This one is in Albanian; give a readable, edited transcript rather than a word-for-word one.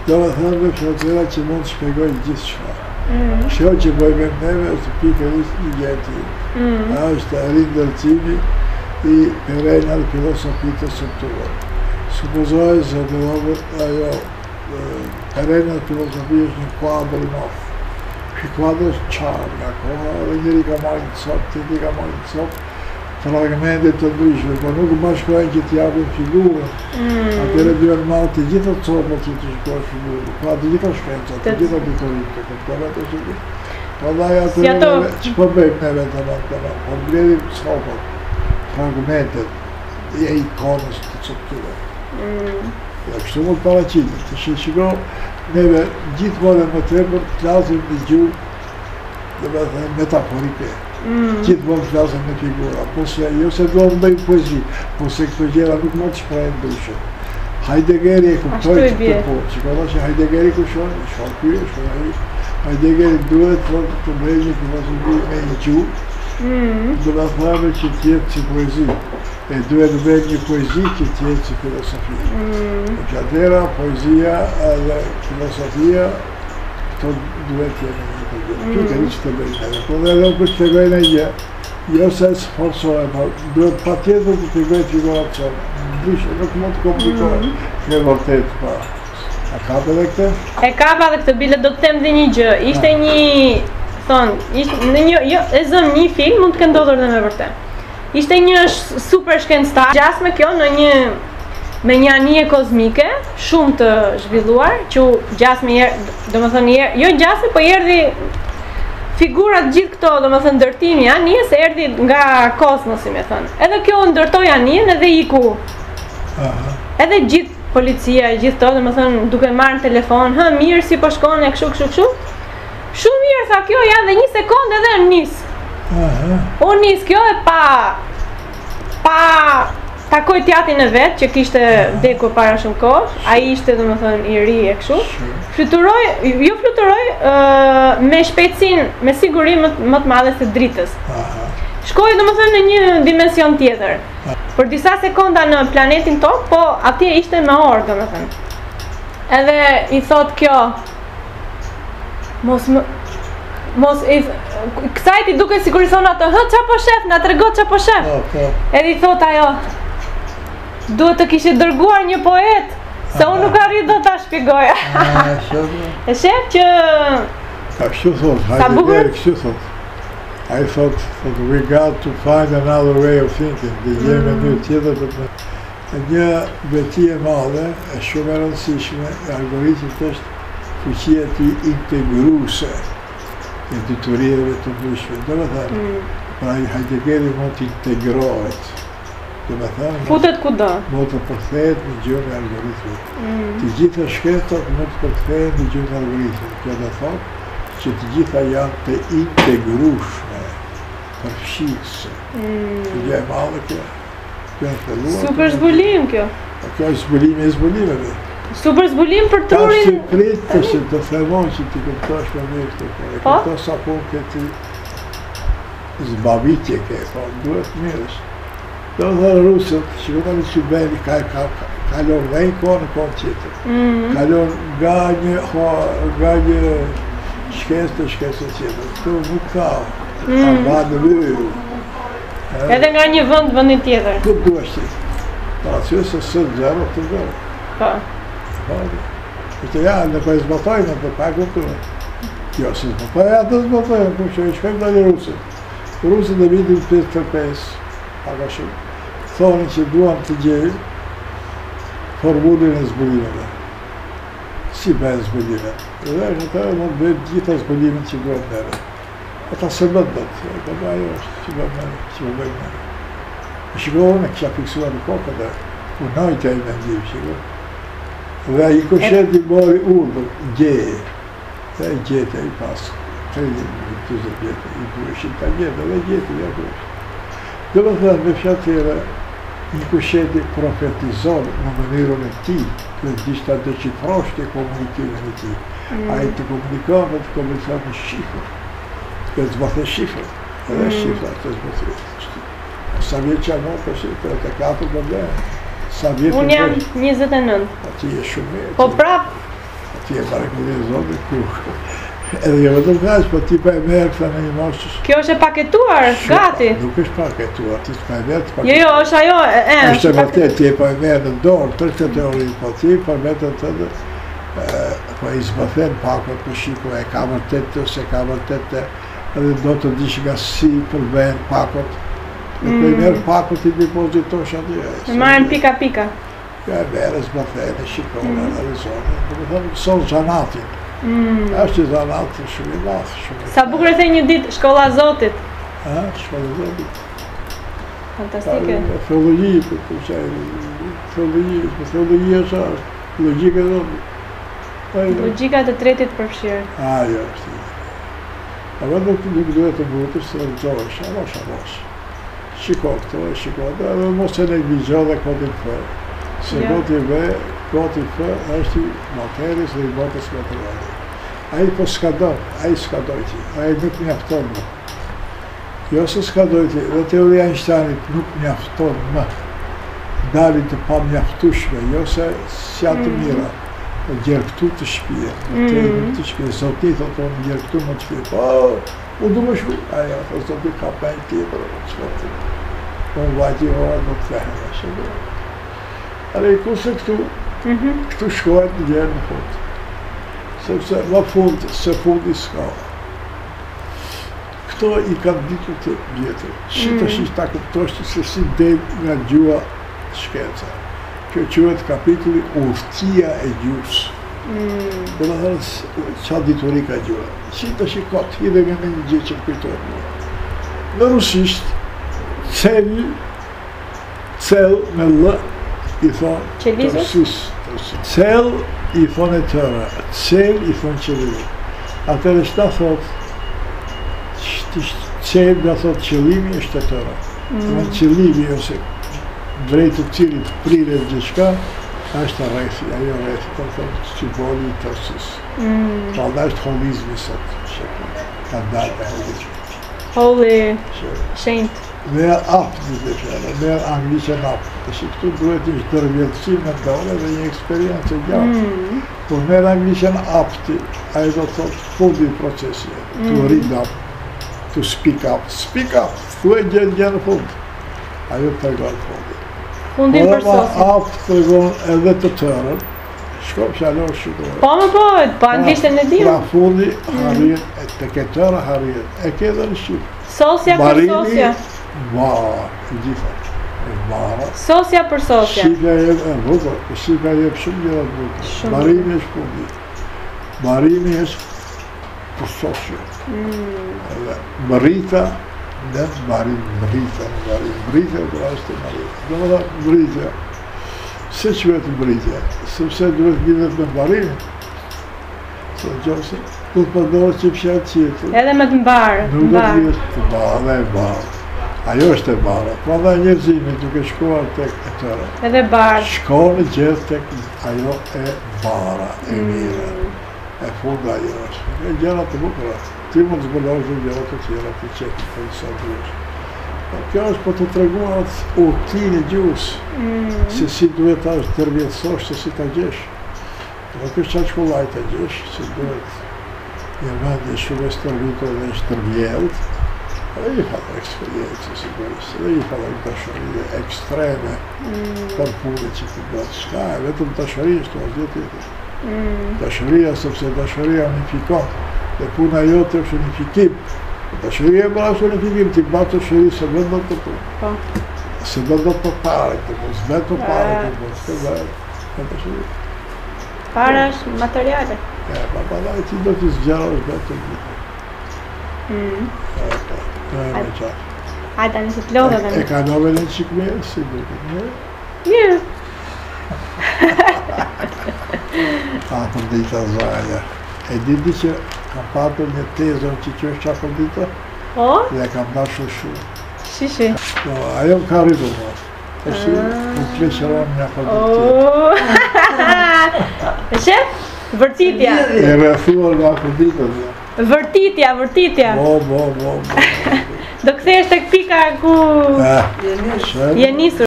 Do me thënë me fjollëtera që mund të shpjegoj gjithë shka. Kjo që bëjmë neve është pikërisht një gjeti. Është rindërcimi i terrena dhe filosofitë të strukturën. Supozoj se të dobet ajo terrena dhe filosofi është një kuadrë i madh. Ky kuadrë është qarë nga koha dhe njëri ka marrë në sot, tjetri ka marrë në sot, fragmentet të ndryshme, por nuk bashkojnë që t'japin figurën. Atëre bjërë malë të gjitha copat që të shkojnë figurën, pra të gjitha shkencat, të gjitha bitorit, këtëre të shkojnë. Përndaj atëre që përbëjmë neve të nëmë, por mbledhim copat, fragmentet, e ikonës të coptyre. Dhe kështu mund paraqitit, të shiko neve gjithmonë më tepër flasim në gjuhë, dhe me thënë metaforike. Gjithmonë flasim në figura, po se jo se do të bëjmë poezi, po se këto gjëra nuk mund të shprehen ndryshe. Heideggeri e kuptoi këtë punë, shikoj që Heideggeri ku shon, shon ky, shon ai. Heidegger duhet të bëjë një filozofi me një gjuhë, do të thonë që të jetë si poezi, e duhet të bëjë një poezi që të jetë si filosofi. Që atëra poezia dhe filosofia këto duhet të jetë një të gjithë. Kjo të rrisë të bëjnë edhe, po dhe edhe kështë të bëjnë e gjë, jo se sforsohet, por duhet pa tjetër të të bëjnë figurat të ndryshme, nuk mund të komplikohet, kjo e vërtet, pa. A kapa dhe këtë? E kapa dhe këtë, bile do të them dhe një gjë, ishte një, thonë, e zëm një film, mund të kënë ndodhur dhe me vërtet. Ishte një super shkencëtar, gjas me kjo në një me një anije kozmike, shumë të zhvilluar, që gjas me do më thënë, jo gjasme, po erdhi figurat gjithë këto, do më thënë, ndërtimi anije, se erdhi nga kosmosi, me thënë. Edhe kjo ndërtoj anijen edhe iku. Edhe gjithë policia, gjithë to, do më thënë, duke marrë në telefon, mirë si po shkone, kështu. Shumë mirë, tha kjo, ja dhe 1 sekondë edhe nis. Unë nis kjo e takoj tjatin e vetë, që kishte vdekur para shumë kohë, a i ishte dhe më thënë i ri e kështu. Fluturoj me shpejtësin, me siguri më të madhe se dritës. Shkoj dhe më thënë në një dimension tjetër. Për disa sekonda në planetin tonë, po atje ishte me orë dhe më thënë. Edhe i thot kjo, kësajti duke sigur i thonë ato, qa po shef, nga të regot qa po shef. Edhe i thot ajo, duhet të kishe dërguar një poet, se unë nuk arrit do ta shpjegoja. E shef që... Kështu thot, Heidegger kështu thot. A i thot, we got to find another way of thinking, dhe gjejmë një tjetër të të... Një beti e madhe, e shumë e rëndësishme, e algoritmit është fuqia ti integruese e detyrimeve të ndryshme. Do me thënë, pra Heideggeri mund të integrohet. Futet kudo. Mund të përkthehet në gjuhën e algoritmit. Të gjitha shkencat mund të përkthehen në gjuhën e algoritmit. Kjo do thotë që të gjitha janë të integrueshme, përfshirëse. Kjo gjë e madhe kjo. Kjo është filluar. Super zbulim kjo. Kjo është zbulimi e zbulimeve. Super zbulim për trurin. Ka sekret që të themon që ti kuptosh më mirë këtë punë. E kupto sa punë ke ti zbavitje ke, po duhet mirësh. Do dhe rusët, që këtani që bëjnë, kalon dhe një kohë në kohë tjetër. Kalon nga një shkencë të shkencë tjetër. Këtu nuk ka, ka ba në lëju. Edhe nga një vëndin tjetër. Këtë duesh ti. Pa që se së zero të zero. Pa. Këtë ja, në për zbatojnë, në pa këtëve. Jo, se zbatojnë, ja të zbatojnë, ku që i shkojmë të një rusët. Rusët e vitin 5-5. Paka shumë, thonë që duan të gjejnë formulin e zbulimeve. Si bëjnë zbulimet. Dhe është të mund të bëjnë gjitha zbulimin që duan nere. Ata se bëndët, dhe ajo është që bëjnë nere. Shikohë me kësha fiksuar në kokë dhe punoj të e mendim, shikohë. Dhe i këshet i mori urdhër, gjeje. Dhe i gjete i pasë. 30 vjetë, i dueshin të gjete, dhe gjete i dueshin. Dhe më thënë, me fjatë tjere, një kusheti profetizon në mënyrën e ti, dhe dishta të qifrosh të komunikimin e ti. A i të komunikon dhe të komunikon në shifër. Dhe të zbathë shifër, edhe shifër të zbathë. Sa vjetë që anë të shifër, 34 më dhe. Unë jam 29. A ti e shumë mirë. Po prap, Ti e mrekulli Zotit ku. Edhe jo vetëm kaq, po ti pa e merr këtë në një moshë. Kjo është e paketuar, gati. Nuk është paketuar, ti s'pa e merr të paketuar. Jo, është ajo, Është vërtet, ti e pa e merr në dorë, të këtë teori, po ti për vetën tënde, po i zbathen pakot për shiku, e ka vërtet ose ka vërtet, edhe do të dish nga si përben pakot. Dhe po i merr pakot i depozitosh aty. Marrin pika. Ja e merr, zbathen, e shikon, analizon. Do të thonë, son zanatin. Është zanat shumë i madh, shumë. Sa bukur e the një ditë shkolla e Zotit. Shkolla e Zotit. Fantastike. Filologi, filologi është logjika e Zotit. Logjika e tretit përfshirë. Jo, është. Apo nuk duhet të vutesh se rëzohesh, avash. Shiko këto, edhe mos e neglizho dhe kodin F. Se goti F është materis dhe i botës materiale. Ai po s'kadoj, ai s'kadoj ti, ai nuk mjafton më. Jo se s'kadoj ti, dhe teoria Einsteinit nuk mjafton më. Dalin të pa mjaftushme, jo se s'janë të mira. Gjerktu të shpije, të shpije, Zoti thotë unë gjerktu më të shpije, po, u du më shku, ajo, Zoti ka për një tjetër, që unë vajti ora nuk të fehem, shë. Ale i kurse këtu shkojt në gjerë në fund. Sepse në fund, se fundi s'ka. Këto i kanë ditur të vjetër. Shita ta kuptoshtë se si del nga gjua shkenca. Kjo quhet kapitulli Urtia e gjuhës. Do të thënë qa dituri ka gjua. Shita shikot, hidhe me një gjë që kujtojnë. Në rusisht, cel me L, i thonë tërsis. Cel i thonë e tëra, cel i thonë qëllimi. Atër e shta thotë, cel nga thotë qëllimi është e tëra. Në qëllimi ose drejtë të cilit prire gjithçka, është rrethi, ajo rrethi, të thotë që boli i tërsis. Pra da është holizmi sot, ka dalë e holizmi. Holy, shenjt. Merë apt, dhe fjallë, merë anglishen apt. Të që këtu duhet ishtë dërvjetësi me dole dhe një eksperiencë e gjatë. Por merë anglishen apti, a e do të thotë fundi i procesi, to read up, to speak up. Speak up, thu e gjë në fund. Ajo të regonë fundi. Fundin për sosin. Apt të regonë edhe të tërën, shko fjallor shukore. Po anglisht e në dim. Pra fundi harien, të ketëra harien, e ke dhe në shqipë. Sosja për sosja. I gjitha, e vara. Sosja për sosja. Shqipja e vëtër, Shqipja e shumë gjëra të vëtër. Marimi është fundi. Marimi është për sosja. Mërita, në marim, mërita, dhe është e marita. Dhe më da mërita, se që vetë mërita, sepse duhet gjithet me marimi. Se gjose, du të përdojë që pëshatë qëtë. Edhe me të mbarë. Nuk do të jetë të barë, dhe e barë. Ajo është e barë, pra dhe njerëzimi duke shkuar tek e tëre. Edhe barë. Shkone gjithë tek ajo e bara, e mire, e funda ajo është. E gjera të bukura. Ti mund të zbëllosh dhe gjera të tjera të qetë, për në sa të është. Kjo është po të treguar urtin e gjuhës, se si duhet ta është tërvjetësosh, se si ta gjesh. Nuk është qatë shkollaj ta gjesh, se duhet një vend e shumë e stërvitur dhe është tërvjellët, dhe i falë eksperiencë, sigurisht, dhe i falë dashërije ekstreme për punë që të bëtë. Shka e vetëm dashërije është të asgjë tjetër. Dashëria, sepse dashëria unifikon, dhe puna jote është unifikim. Dashëria e bëra është unifikim, ti batë dashëri se vetë do të punë. Se do të pare këtë punë, se vetë të pare këtë punë, se vetë dashëri. Para është materiale. Pa da e ti do t'i zgjarosh vetë të gjithë. Hajta nëse të lodhe dhe E ka nove në qikë mirë, si duke, mirë? Mirë. Për dita zaja. E diti që kam patur një tezën që që është qakër dita? O? Dhe kam dashur shumë. Shishi. Ajo më ka rritur më. E shi, më pleqëron një akër dita. E shep? Vërtitja. E rrethuar nga akër dita. Vërtitja. Bo. Do kthehesh tek pika ku je nisur.